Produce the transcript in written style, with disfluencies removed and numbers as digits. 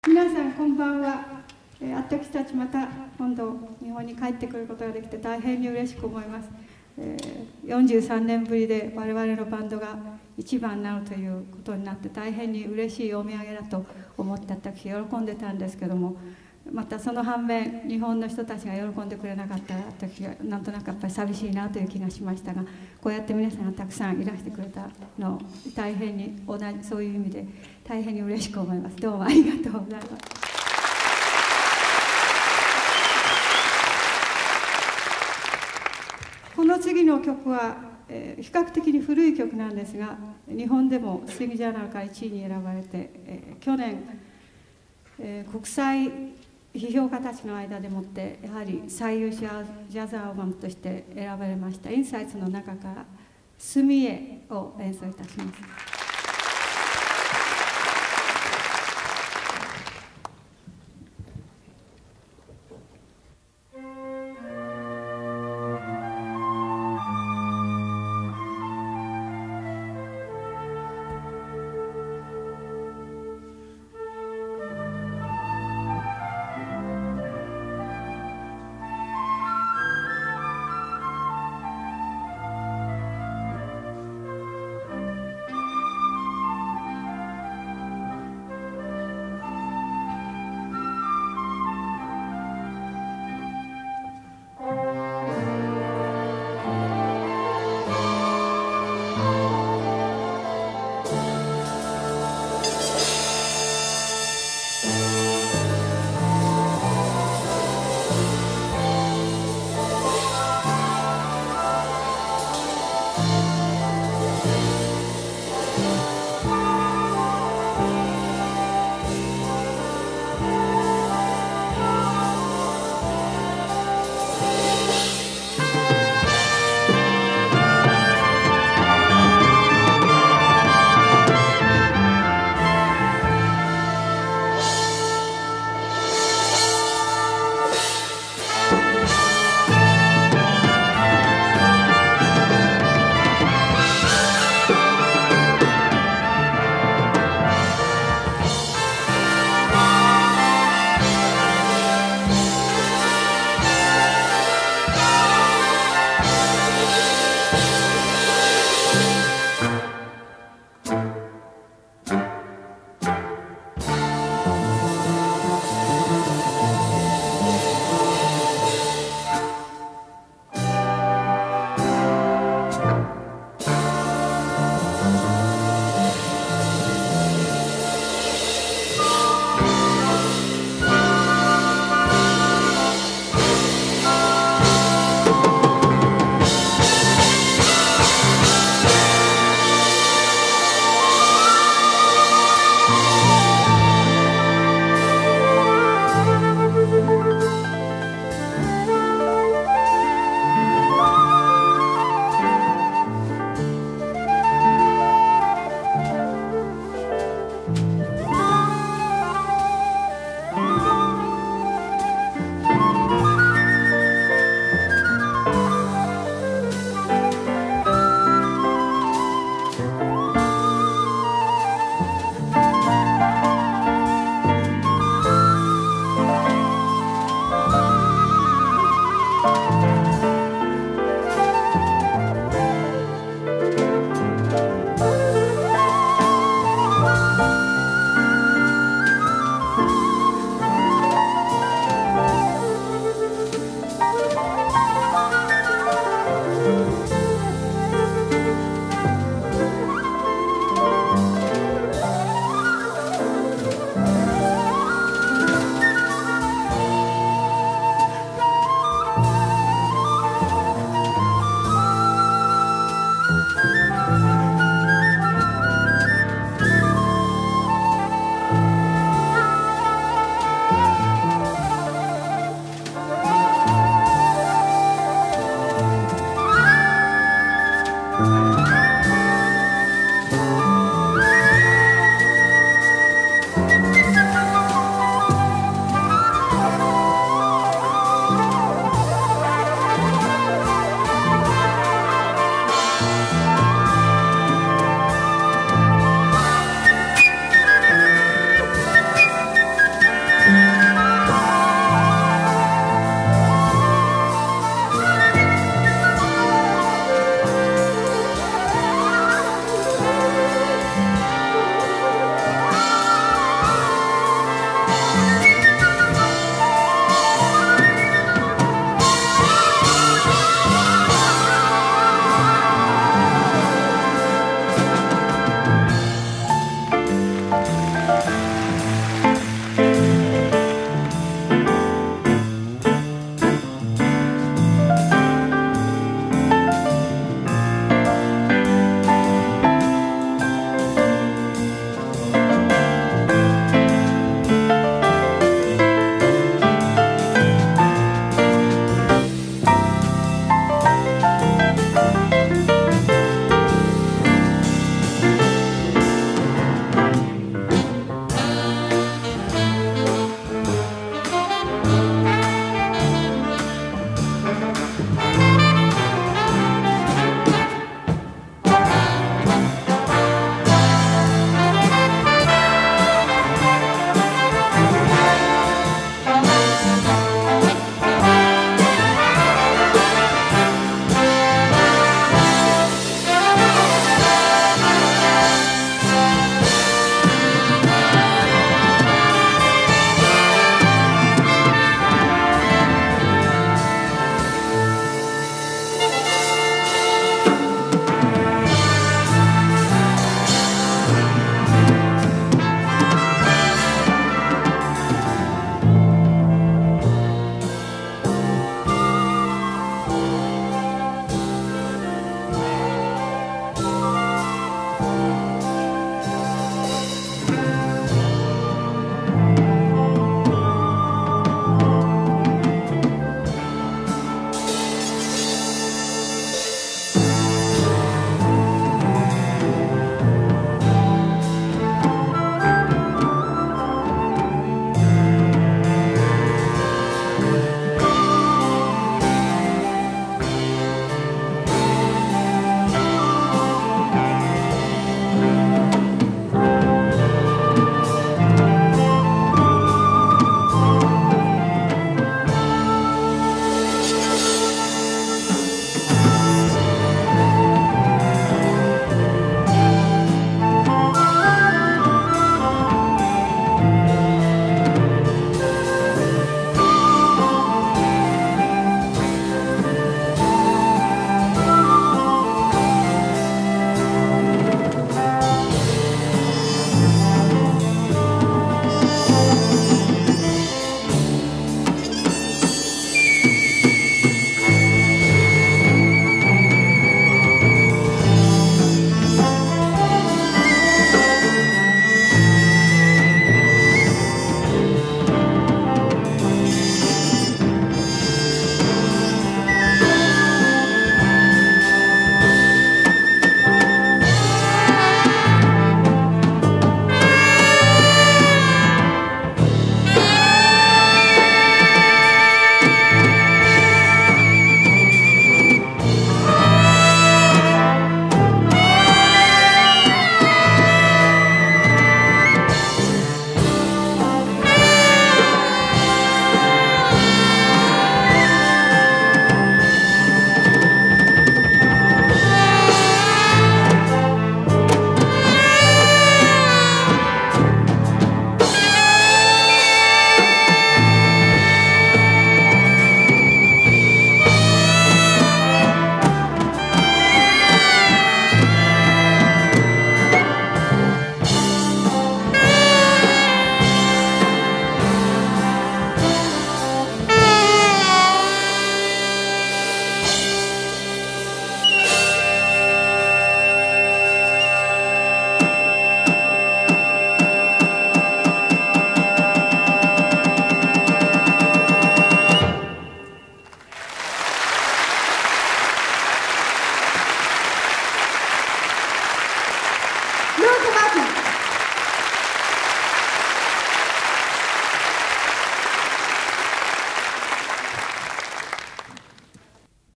皆さんこんばんは。私たちまた今度日本に帰ってくることができて大変に嬉しく思います。43年ぶりで我々のバンドが一番になるということになって大変に嬉しいお土産だと思って私喜んでたんですけども、またその反面日本の人たちが喜んでくれなかったら私がなんとなくやっぱり寂しいなという気がしましたが、こうやって皆さんがたくさんいらしてくれたの大変にそういう意味で大変に嬉しく思います。どうもありがとうございます。この次の曲は、比較的に古い曲なんですが、日本でもスティングジャーナルから1位に選ばれて、去年、国際批評家たちの間でもってやはり最優秀ジャズアルバムとして選ばれましたインサイツの中から「すみえ」を演奏いたします。